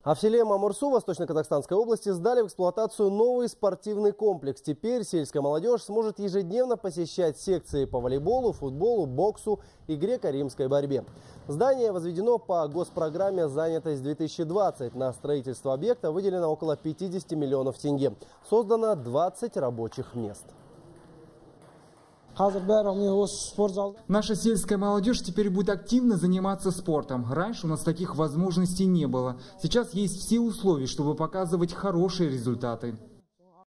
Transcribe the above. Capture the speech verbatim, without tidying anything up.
А в селе Мамурсу Восточно-Казахстанской области сдали в эксплуатацию новый спортивный комплекс. Теперь сельская молодежь сможет ежедневно посещать секции по волейболу, футболу, боксу и греко-римской борьбе. Здание возведено по госпрограмме «Занятость-две тысячи двадцать». На строительство объекта выделено около пятидесяти миллионов тенге. Создано двадцать рабочих мест. Наша сельская молодежь теперь будет активно заниматься спортом. Раньше у нас таких возможностей не было. Сейчас есть все условия, чтобы показывать хорошие результаты.